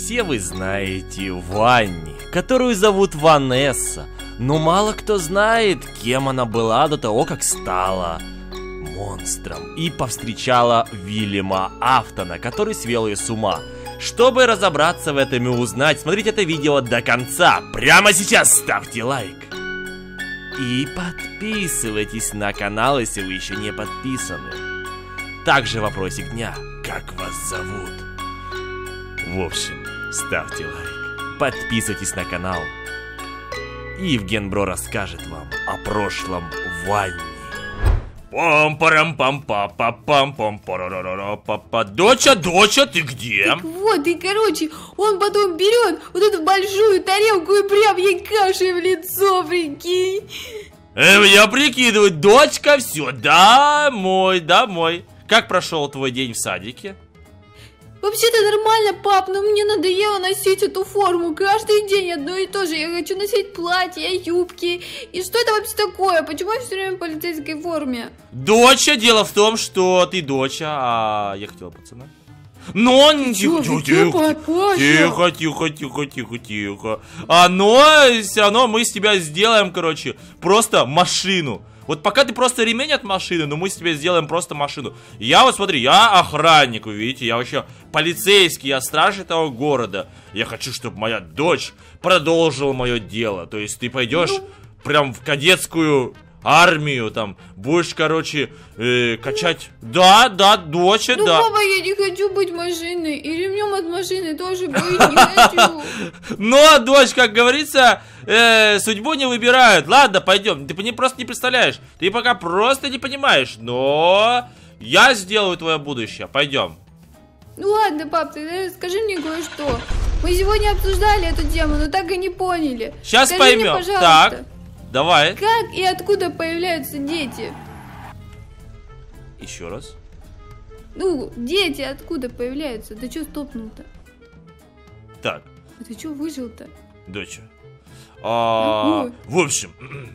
Все вы знаете Ванни, которую зовут Ванесса, но мало кто знает, кем она была до того, как стала монстром и повстречала Вильяма Афтона, который свел ее с ума. Чтобы разобраться в этом и узнать, смотрите это видео до конца. Прямо сейчас ставьте лайк. И подписывайтесь на канал, если вы еще не подписаны. Также вопросик дня. Как вас зовут? В общем, ставьте лайк, подписывайтесь на канал. И Евген Бро расскажет вам о прошлом Ванни. Пам-парам-пам-па-па-пам-пам-парарара-па-па. Доча, ты где? Так вот, и короче, он потом берет вот эту большую тарелку и прям ей кашей в лицо, прикинь. Я прикидываю, дочка, все, домой. Как прошел твой день в садике? Вообще-то нормально, пап, но мне надоело носить эту форму. Каждый день одно и то же. Я хочу носить платья, юбки. И что это вообще такое? Почему я все время в полицейской форме? Доча, дело в том, что ты доча, а я хотела пацана. Но тихо. Но все равно мы с тебя сделаем, короче, просто машину. Вот пока ты просто ремень от машины, но мы с тебя сделаем просто машину. Я вот смотри, я охранник, вы видите, я вообще полицейский, я страж этого города. Я хочу, чтобы моя дочь продолжила мое дело. То есть ты пойдешь прям в кадетскую армию, там, будешь, короче, качать. Да, доча, ну, да. папа, я не хочу быть машиной. И ремнем от машины тоже быть не хочу. Но, дочь, как говорится, судьбу не выбирают. Ладно, пойдем. Ты просто не представляешь. Ты пока просто не понимаешь. Но я сделаю твое будущее. Пойдем. Ну ладно, пап, ты скажи мне кое-что. Мы сегодня обсуждали эту тему, но так и не поняли. Сейчас скажи поймем. Мне, пожалуйста, так, давай. как и откуда появляются дети? Еще раз. Ну, дети откуда появляются? Ты что стопнул-то? Так. А ты что выжил-то? Доча. В общем,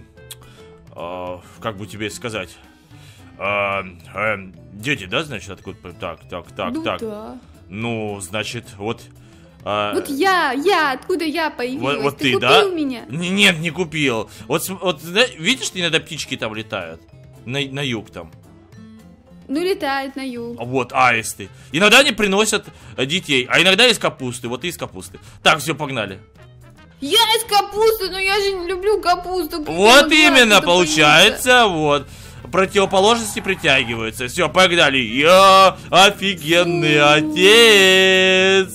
как бы тебе сказать? Дети, да, значит, откуда? Так. Ну, да. Ну, значит, вот. Вот я, откуда я появилась? Вот ты купил, да? Меня? Нет, не купил. Вот видишь, ты иногда птички там летают? На юг там. Ну, летают на юг. Вот, аисты. Иногда они приносят детей, а иногда из капусты. Вот и из капусты. Так, все, погнали. Я из капусты, но я же не люблю капусту. Вот именно, получается, вот. Противоположности притягиваются. Все, погнали. Я офигенный отец.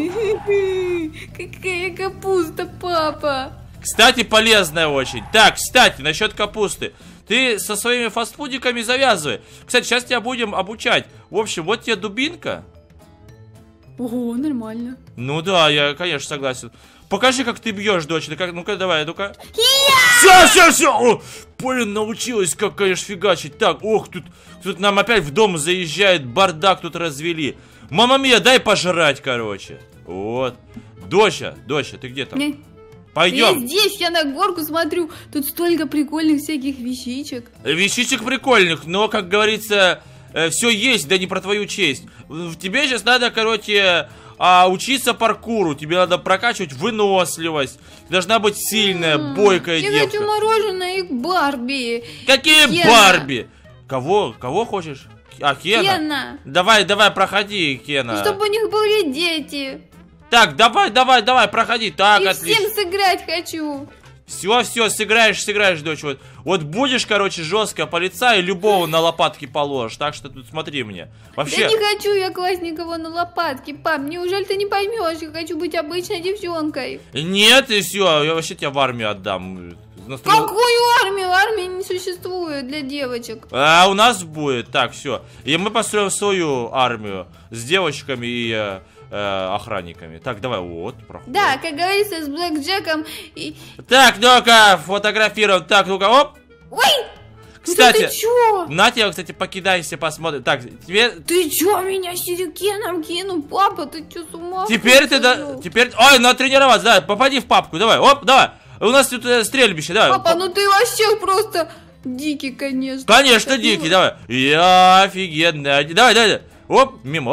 Какая капуста, папа. Кстати, полезная очень. Так, кстати, насчет капусты. Ты со своими фастфудиками завязывай. Кстати, сейчас тебя будем обучать. В общем, вот тебе дубинка. Ого, нормально. Ну да, я, конечно, согласен. Покажи, как ты бьешь, дочь. Ну-ка, давай, ну-ка. Все. О, блин, научилась, как, конечно, фигачить. Так, ох, тут нам опять в дом заезжает, бардак тут развели. Мама мия, дай пожрать, короче. Вот. Доча, ты где там? Пойдем. Я здесь, я на горку смотрю. Тут столько прикольных всяких вещичек. Вещичек прикольных, но, как говорится, все есть, да не про твою честь. Тебе сейчас надо, короче, учиться паркуру. Тебе надо прокачивать выносливость. Ты должна быть сильная, бойкая девка. Я хочу мороженое и Барби. Какие Кена. Барби? Кого хочешь? Кена. Давай, проходи, Кена. Чтобы у них были дети. Так, давай, проходи. Так, и отлично. всем сыграть хочу. Все, сыграешь, дочь. Вот будешь, короче, жесткая полицай, любого на лопатки положишь. Так что тут смотри мне. Вообще. Я не хочу я класть никого на лопатки, пап. Неужели ты не поймешь? Я хочу быть обычной девчонкой. Нет, и все, я вообще тебя в армию отдам. Какую армию? Армии не существует для девочек. А у нас будет. Так, все. И мы построим свою армию с девочками и охранниками. Так, давай, вот, проходим. Да, как говорится, с Блэк Джеком и... Так, ну-ка, фотографируем. Так, ну-ка, оп. Ой! Кстати, ты чё? на тебя, кстати, покидайся, посмотрим. Так, тебе... Ты чё, меня сюрикеном кинул? Папа, ты чё, с ума? Теперь ты, Ой, надо тренироваться, давай, попади в папку, давай, оп, давай. У нас тут стрельбище, давай. Папа, ну ты вообще просто дикий, конечно. Конечно, дикий, давай. Я офигенный. Давай. Оп, мимо, оп.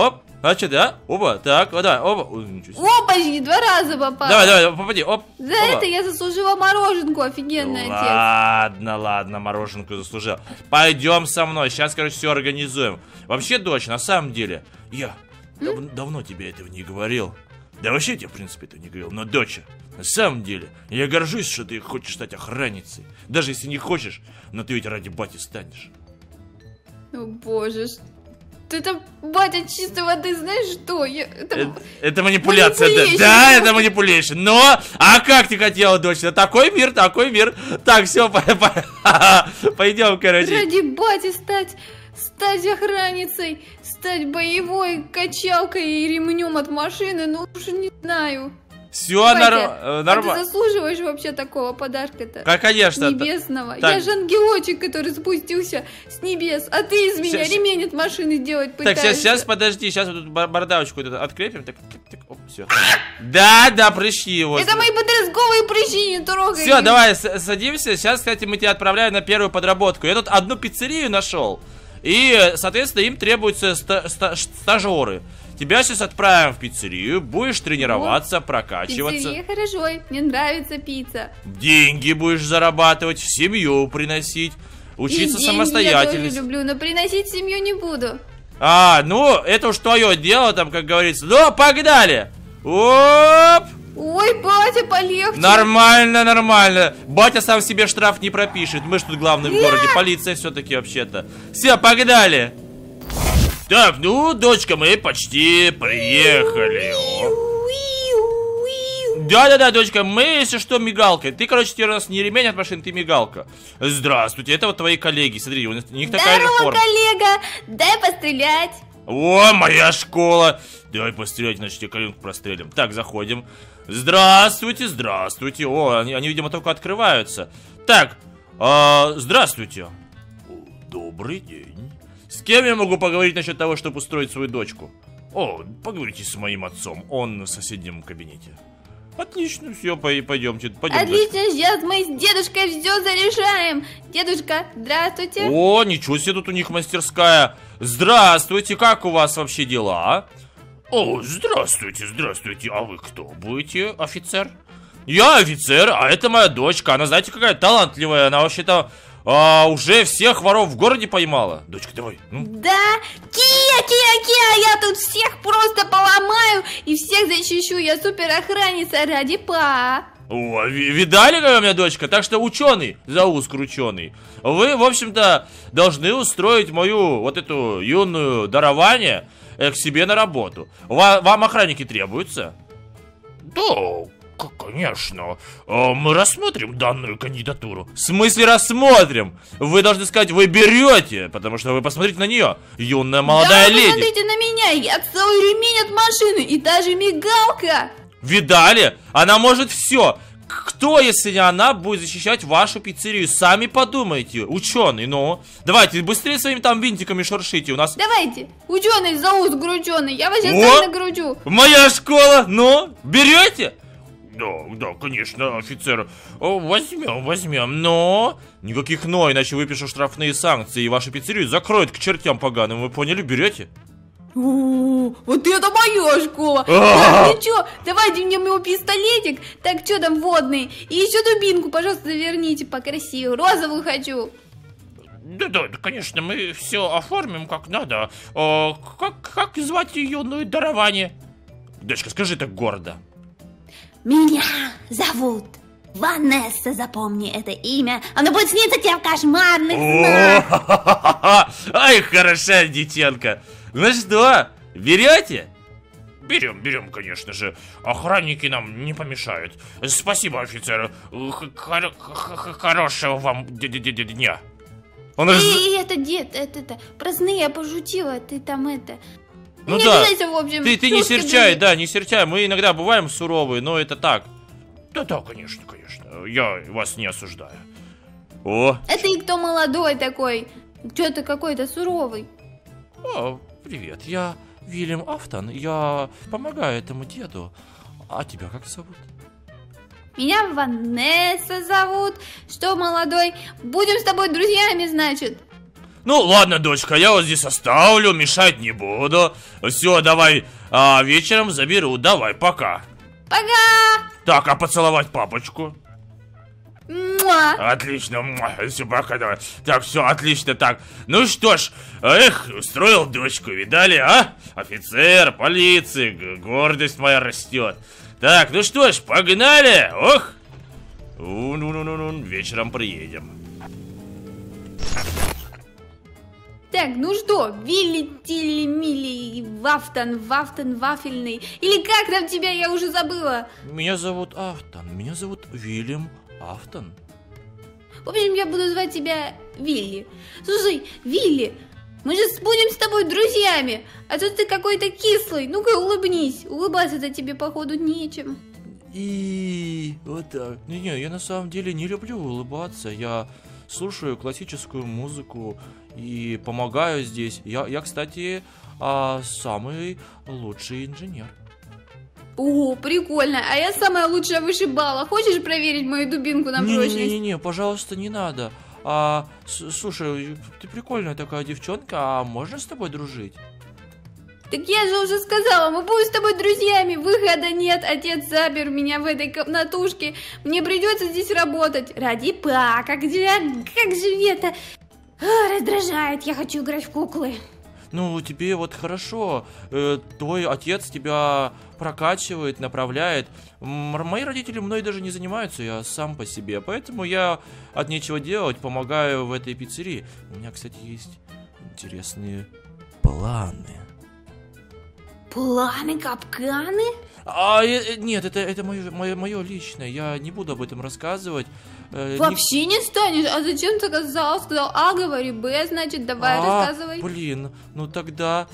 Значит, да? Оба, так, вот, давай, оба. Ой, ничего себе. Опачки, 2 раза попала. Давай, попади, оп. За это я заслужила мороженку, офигенный отец. Ладно, мороженку заслужил. Пойдем со мной, сейчас, короче, все организуем. Вообще, дочь, на самом деле, я давно тебе этого не говорил. Да вообще я тебе, в принципе, это не говорил. Но, доча, на самом деле, я горжусь, что ты хочешь стать охранницей. Даже если не хочешь, но ты ведь ради бати станешь. О боже, ты там, батя, чистой воды, знаешь что? Это манипуляция, да, это манипуляция. Но, а как ты хотела, доча? Такой мир. Так, все, пойдем, короче. Ради бати стать охранницей, стать боевой качалкой и ремнем от машины, ну уж не знаю. Все нормально. Ты заслуживаешь вообще такого подарка-то? Конечно. Небесного. Так. Я же ангелочек, который спустился с небес, а ты из меня ремень от машины делать пытаешься. Так, сейчас, подожди, сейчас вот тут бардавочку открепим. Так, оп, все. Да, прыщи его. Это мои подростковые прыщи, не трогай. Все, давай, садимся. Сейчас, кстати, мы тебя отправляем на первую подработку. Я тут одну пиццерию нашел. И, соответственно, им требуются стажеры. Тебя сейчас отправим в пиццерию, будешь тренироваться, прокачиваться. Пиццерия хорошо, мне нравится пицца. Деньги будешь зарабатывать, в семью приносить, учиться самостоятельно. Я тоже люблю, но приносить в семью не буду. Ну, это уж твое дело, там, как говорится. Ну, погнали! Оп! Ой, батя, полегче. Нормально. Батя сам себе штраф не пропишет. Мы ж тут главный в городе, полиция все-таки вообще-то. Все, погнали! Так, ну, дочка, мы почти приехали. Да, дочка, мы, если что, мигалка. Ты, короче, теперь у нас не ремень от машины, ты мигалка. Здравствуйте, это вот твои коллеги. Смотри, у них такая же форма. Коллега, дай пострелять. О, моя школа. Давай пострелять, значит, тебе коленку прострелим. Так, заходим. Здравствуйте. О, они, видимо, только открываются. Так, здравствуйте. Добрый день. С кем я могу поговорить насчет того, чтобы устроить свою дочку? Поговорите с моим отцом, он в соседнем кабинете. Отлично, все, пойдемте. Отлично, сейчас мы с дедушкой все зарешаем. Дедушка, здравствуйте. О, ничего себе, тут у них мастерская. Здравствуйте, как у вас вообще дела? О, здравствуйте. А вы кто будете, офицер? Я офицер, а это моя дочка. Она, знаете, какая талантливая. Она вообще-то уже всех воров в городе поймала. Дочка, давай. Да? Кия, я тут всех просто поломаю и всех защищу. Я супер охранница ради па. О, видали, какая у меня дочка? Так что ученый, зовут крученый. Вы, в общем-то, должны устроить мою вот эту юную дарование к себе на работу. Вам охранники требуются? Да, конечно. Мы рассмотрим данную кандидатуру. В смысле рассмотрим? Вы должны сказать, вы берете, потому что вы посмотрите на нее. Юная молодая леди. Посмотрите на меня, я целый ремень от машины и даже мигалка. Видали? Она может все. Кто, если не она, будет защищать вашу пиццерию? Сами подумайте, ученый, ну. Давайте, быстрее своими там винтиками шуршите у нас. Давайте, ученый зовут Грученый, я вас сейчас нагружу. Моя школа, ну, берете? Да, конечно, офицер. Возьмем, но... Никаких «но», иначе выпишу штрафные санкции, и вашу пиццерию закроют к чертям поганым, вы поняли, берете? Вот это моя школа. Так, ну чё, давайте мне мой пистолетик. Так, что там водный? И еще дубинку, пожалуйста, верните покрасивую. Розовую хочу. Да, конечно, мы все оформим как надо. Как звать юную дарование? Дочка, скажи так гордо. Меня зовут Ванесса, запомни это имя. Оно будет сниться тебе в кошмарных снах. Ай, хороша детенка. Ну что, берете? Берем, конечно же. Охранники нам не помешают. Спасибо, офицер. Хорошего вам дня. Это, дед, это, праздные, я пошутила, ты там это... Ну да, ты не серчай, не серчай. Мы иногда бываем суровые, но это так. Да, конечно. Я вас не осуждаю. О! А ты кто молодой такой? Что-то какой-то суровый. О, привет, я Вильям Афтон. Я помогаю этому деду. А тебя как зовут? Меня Ванесса зовут. Что, молодой? Будем с тобой друзьями, значит? Ну, ладно, дочка, я вот здесь оставлю, мешать не буду. Все, давай, вечером заберу. Давай, пока. Пока! Так, а поцеловать папочку? Муа. Отлично, все, пока, давай. Так, все, отлично, так. Ну что ж, устроил дочку, видали, а? Офицер полиции, гордость моя растет. Так, ну что ж, погнали, ох. Вечером приедем. Так, ну что, Вилли, Тилли, Милли, Вафтон, Вафельный. Или как там тебя, я уже забыла. Меня зовут Афтон, меня зовут Вильям Афтон. В общем, я буду звать тебя Вилли. Слушай, Вилли, мы же будем с тобой друзьями. А то ты какой-то кислый. Ну-ка, улыбнись. Улыбаться-то тебе, походу, нечем. И вот так. Не, я на самом деле не люблю улыбаться. Я слушаю классическую музыку и помогаю здесь. Я кстати, самый лучший инженер. О, прикольно. А я самая лучшая вышибала. Хочешь проверить мою дубинку на прочность? Не, пожалуйста, не надо. Слушай, ты прикольная такая девчонка, а можно с тобой дружить? Так я же уже сказала, мы будем с тобой друзьями. Выхода нет, отец запер меня в этой комнатушке. Мне придется здесь работать. Ради па, как же это раздражает. Я хочу играть в куклы. Ну, тебе вот хорошо. Твой отец тебя прокачивает, направляет. Мои родители мной даже не занимаются, я сам по себе. Поэтому я от нечего делать помогаю в этой пиццерии. У меня, кстати, есть интересные планы. Планы, капканы? Нет, это мое личное. Я не буду об этом рассказывать. Вообще не станешь? А зачем ты сказал? Сказал А, говори Б, значит, давай рассказывай. Блин, ну тогда...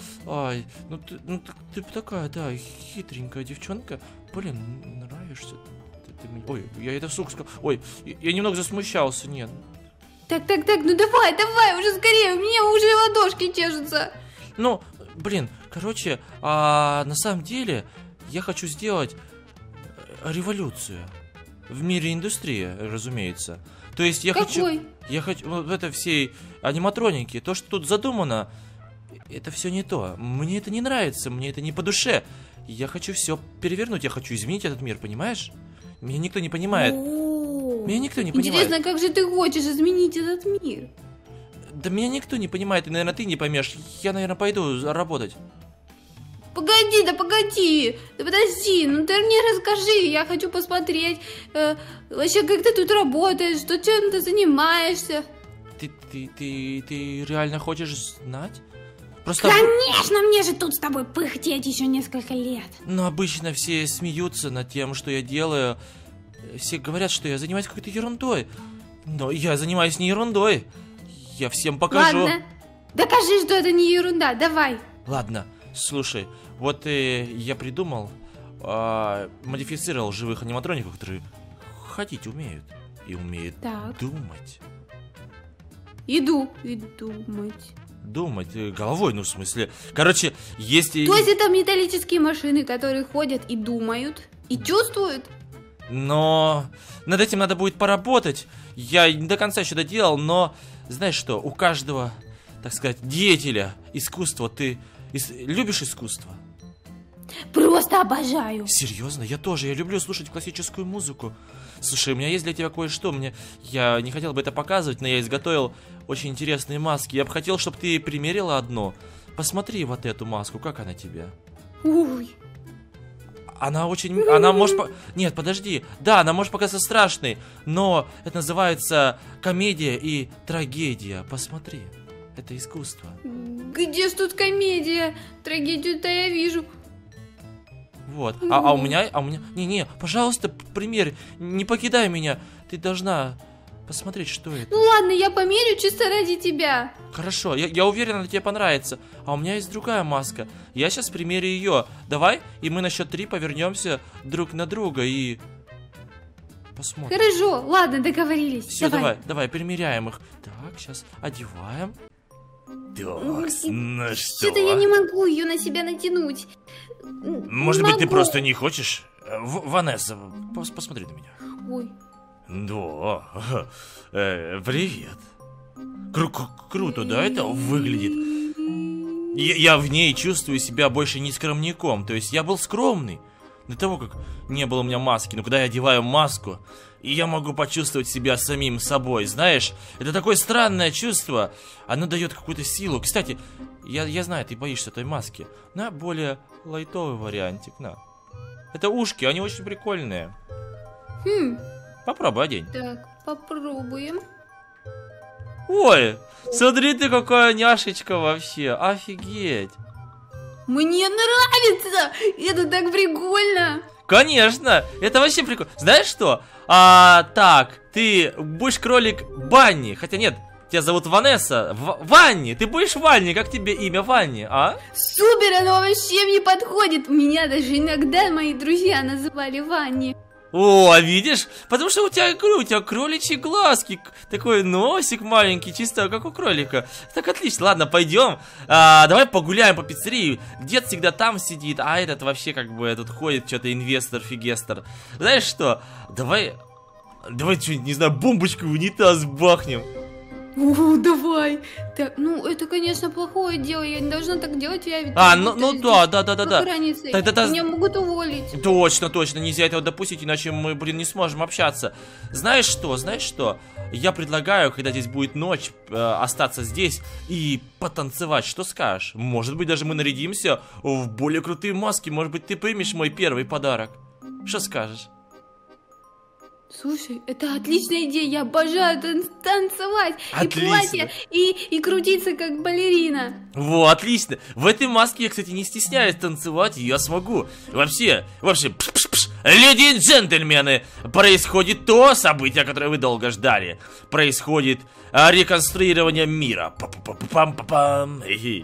ты такая, да, хитренькая девчонка. Блин, нравишься ты мне. Ой, я это вслух сказал. Ой, я немного засмущался, нет. Так, ну давай, уже скорее, у меня уже ладошки чешутся. Ну, блин, короче, на самом деле я хочу сделать революцию в мире индустрии, разумеется. То есть я хочу вот это всей аниматроники, то, что тут задумано, это все не то. Мне это не нравится, мне это не по душе. Я хочу все перевернуть, я хочу изменить этот мир, понимаешь? Меня никто не понимает. Меня никто не понимает. Интересно, как же ты хочешь изменить этот мир? Да меня никто не понимает, и, наверное, ты не поймешь. Я, наверное, пойду работать. Погоди, да подожди, ну ты мне расскажи, я хочу посмотреть, вообще, как ты тут работаешь, чем ты занимаешься. Ты реально хочешь знать? Просто... Конечно, мне же тут с тобой пыхтеть еще несколько лет. Но обычно все смеются над тем, что я делаю. Все говорят, что я занимаюсь какой-то ерундой. Но я занимаюсь не ерундой. Я всем покажу. Ладно, докажи, что это не ерунда, давай. Ладно, слушай, вот я придумал, модифицировал живых аниматроников, которые ходить умеют и умеют думать. Думать головой, ну в смысле. Короче, есть... То есть это металлические машины, которые ходят и думают, и чувствуют? Но над этим надо будет поработать. Я не до конца еще доделал, но знаешь что, у каждого, так сказать, деятеля искусства, ты любишь искусство? Просто обожаю. Серьезно? Я тоже, я люблю слушать классическую музыку. Слушай, у меня есть для тебя кое-что. Я не хотел бы это показывать, но я изготовил очень интересные маски. Я бы хотел, чтобы ты примерила одну. Посмотри вот эту маску, как она тебе? Ой. Она очень... Она может... Нет, подожди. Да, она может показаться страшной, но это называется комедия и трагедия. Посмотри. Это искусство. Где ж тут комедия? Трагедию-то я вижу. Вот. А у меня... Не, пожалуйста, примерь. Не покидай меня. Ты должна посмотреть, что это. Ну ладно, я померю чисто ради тебя. Хорошо, я уверен, она тебе понравится. А у меня есть другая маска. Я сейчас примерю ее. Давай, и мы на счет 3 повернемся друг на друга и... посмотрим. Хорошо, ладно, договорились. Все, давай, примеряем их. Так, сейчас одеваем. Так, ну что? Что-то я не могу ее на себя натянуть. Может быть, ты просто не хочешь? Ванесса, посмотри на меня. Ой. Да, привет. Круто, да, это выглядит. Я в ней чувствую себя больше не скромняком. То есть я был скромный до того, как не было у меня маски. Но когда я одеваю маску, и я могу почувствовать себя самим собой. Знаешь, это такое странное чувство. Оно дает какую-то силу. Кстати, я знаю, ты боишься той маски. На более лайтовый вариантик, на. Это ушки, они очень прикольные. Попробуй одень. Так, попробуем. Ой, смотри ты, какая няшечка вообще. Офигеть. Мне нравится! Это так прикольно! Конечно, это вообще прикольно. Знаешь что? Так, ты будешь кролик Банни. Хотя нет, тебя зовут Ванесса. Ванни, ты будешь Ванни, как тебе имя Ванни, а? Супер, оно вообще мне подходит. Меня даже иногда мои друзья называли Ванни. О, видишь? Потому что у тебя кроличьи глазки, такой носик маленький, чисто как у кролика. Так, отлично, ладно, пойдем. Давай погуляем по пиццерии. Дед всегда там сидит, а этот вообще как бы тут ходит, что-то инвестор-фигестор. Знаешь что? Давай что-нибудь, не знаю, бомбочку в унитаз бахнем. О, давай. Так, ну, это, конечно, плохое дело. Я не должна так делать, я ведь... Ну да. Меня могут уволить. Точно, нельзя этого допустить, иначе мы, не сможем общаться. Знаешь что? Я предлагаю, когда здесь будет ночь, остаться здесь и потанцевать. Что скажешь? Может быть, даже мы нарядимся в более крутые маски. Может быть, ты примешь мой первый подарок. Что скажешь? Слушай, это отличная идея, я обожаю танцевать, Отлично. и платье, и крутиться как балерина. Во, отлично. В этой маске я, кстати, не стесняюсь танцевать, и я смогу. Вообще, леди и джентльмены, происходит то событие, которое вы долго ждали. Происходит реконструирование мира. Пам-пам-пам.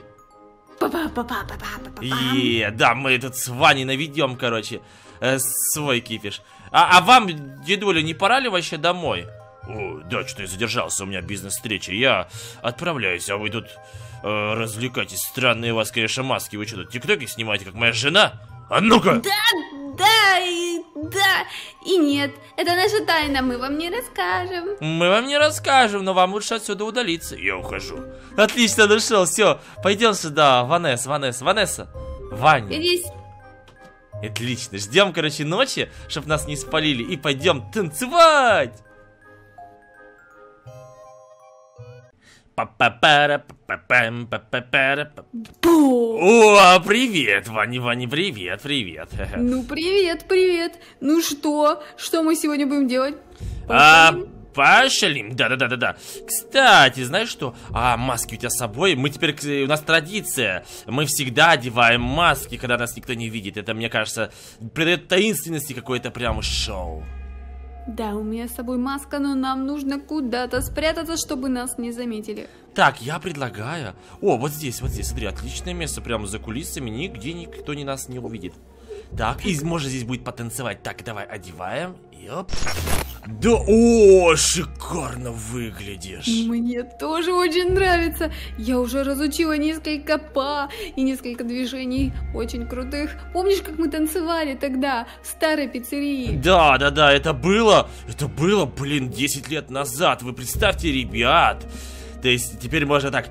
Да, мы тут с Ваней наведем, короче, свой кипиш. А вам, дедуля, не пора ли вообще домой? О, да, что я задержался, у меня бизнес-встреча. Я отправляюсь, а вы тут развлекайтесь. Странные у вас, конечно, маски. Вы что, тут тиктоки снимаете, как моя жена? А ну-ка! Да и нет. Это наша тайна, мы вам не расскажем. Мы вам не расскажем, но вам лучше отсюда удалиться. Я ухожу. Отлично, нашел, все. Пойдем сюда, Ванесса. Ваня. Здесь... Отлично, ждем, короче, ночи, чтоб нас не спалили, и пойдем танцевать! О, привет, Ваня, привет. Ну, привет. Ну что мы сегодня будем делать? Пошалим, да. Кстати, знаешь что? Маски у тебя с собой? У нас традиция. Мы всегда одеваем маски, когда нас никто не видит. Это, мне кажется, придает таинственности какое-то прям шоу. Да, у меня с собой маска, но нам нужно куда-то спрятаться, чтобы нас не заметили. Так, я предлагаю... О, вот здесь, смотри, отличное место, прямо за кулисами, нигде никто нас не увидит. Так, и можно здесь будет потанцевать. Так, давай, одеваем. Йоп. Да, о, шикарно выглядишь. Мне тоже очень нравится. Я уже разучила несколько па и несколько движений очень крутых. Помнишь, как мы танцевали тогда в старой пиццерии? Да, это было, 10 лет назад. Вы представьте, ребят. То есть теперь можно так.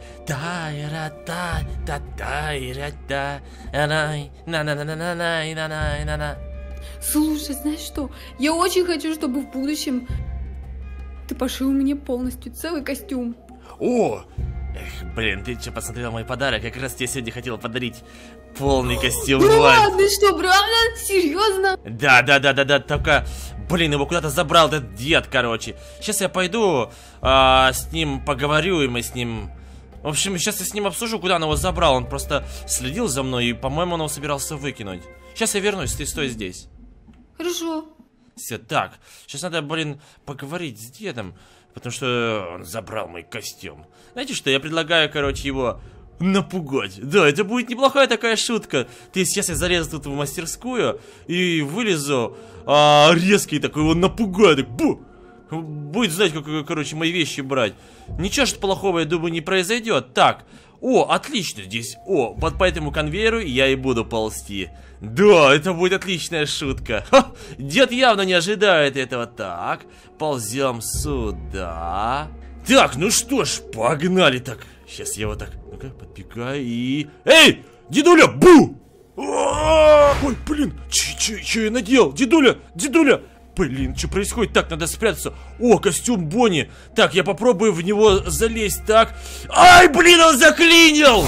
Слушай, знаешь что? Я очень хочу, чтобы в будущем ты пошил мне полностью целый костюм. О! Ты что, посмотрел мой подарок? Я как раз тебе сегодня хотел подарить полный костюм. Ладно, что, правда? Серьезно? Да, только... его куда-то забрал этот дед, короче. Сейчас я пойду с ним поговорю, и мы с ним... В общем, сейчас я с ним обсужу, куда он его забрал. Он просто следил за мной, и, по-моему, он его собирался выкинуть. Сейчас я вернусь, ты стой здесь. Хорошо. Все, так. Сейчас надо, поговорить с дедом, потому что он забрал мой костюм. Знаете что, я предлагаю, короче, его... напугать. Да, это будет неплохая такая шутка. Сейчас я залезу тут в мастерскую и вылезу резкий такой его напугаю. Так, бу! Будет знать, как, короче, мои вещи брать. Ничего что плохого, я думаю, не произойдет. Так, отлично здесь. Вот по этому конвейеру я и буду ползти. Да, это будет отличная шутка. Дед явно не ожидает этого. Так, ползем сюда. Так, ну что ж, погнали так. Сейчас я вот так, ну-ка, подпекаю и... Эй, дедуля, бу! Ой, блин, че я наделал? Дедуля! Блин, что происходит? Так, надо спрятаться. О, костюм Бонни. Так, я попробую в него залезть, так. Ай, блин, он заклинил!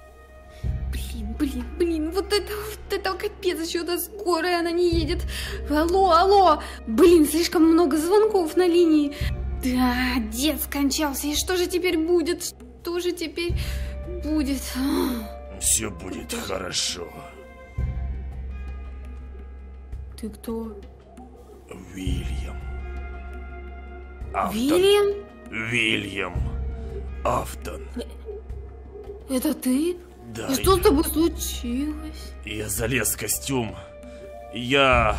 Блин, вот это капец, еще-то скорая, она не едет. Алло. Блин, слишком много звонков на линии. Да, дед скончался, и что же теперь будет? Все будет хорошо. Ты кто? Вильям. Вильям Афтон. Это ты? Да. И что с тобой случилось? Я залез в костюм. Я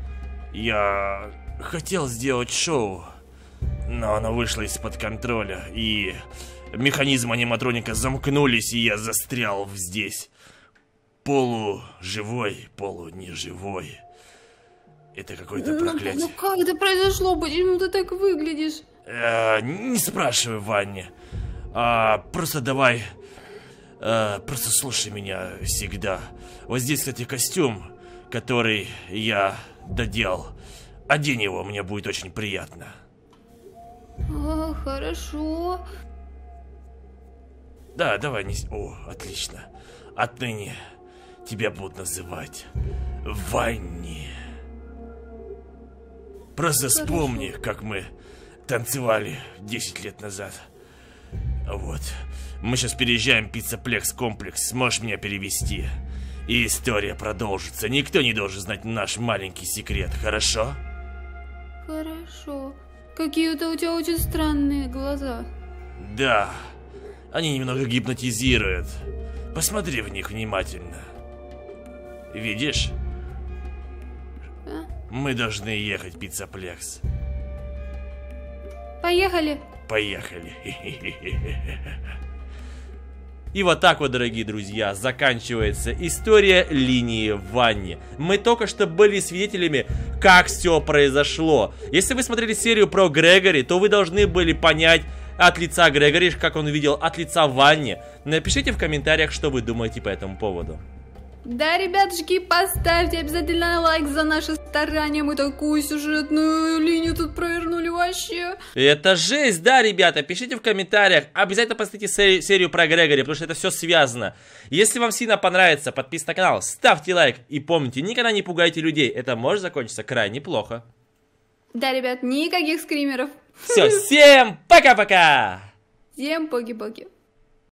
хотел сделать шоу, но оно вышло из-под контроля, и механизмы аниматроника замкнулись, и я застрял здесь. Полуживой, полунеживой. Это какое-то проклятие. Ну как это произошло? Почему ты так выглядишь? Не спрашивай, Ваня. Просто давай... просто слушай меня всегда. Вот здесь, кстати, костюм, который я доделал. Одень его, мне будет очень приятно. Хорошо. Да, давай, не... О, отлично. Отныне тебя будут называть Ванни. Просто вспомни, как мы танцевали 10 лет назад. Вот. Мы сейчас переезжаем в Пиццаплекс комплекс. Сможешь меня перевести? И история продолжится. Никто не должен знать наш маленький секрет, хорошо? Хорошо. Какие-то у тебя очень странные глаза. Да. Они немного гипнотизируют. Посмотри в них внимательно. Видишь? Мы должны ехать в Пиццаплекс. Поехали. Поехали. И вот так вот, дорогие друзья, заканчивается история линии Ванни. Мы только что были свидетелями, как все произошло. Если вы смотрели серию про Грегори, то вы должны были понять от лица Грегори, как он увидел от лица Ванни. Напишите в комментариях, что вы думаете по этому поводу. Да, ребятушки, поставьте обязательно лайк за наше старание. Мы такую сюжетную линию тут провернули вообще. Это жесть, да, ребята? Пишите в комментариях. Обязательно посмотрите серию про Грегори, потому что это все связано. Если вам сильно понравится, подписывайтесь на канал, ставьте лайк. И помните, никогда не пугайте людей. Это может закончиться крайне плохо. Да, ребят, никаких скримеров. Все, всем пока-пока! Всем поки-поки.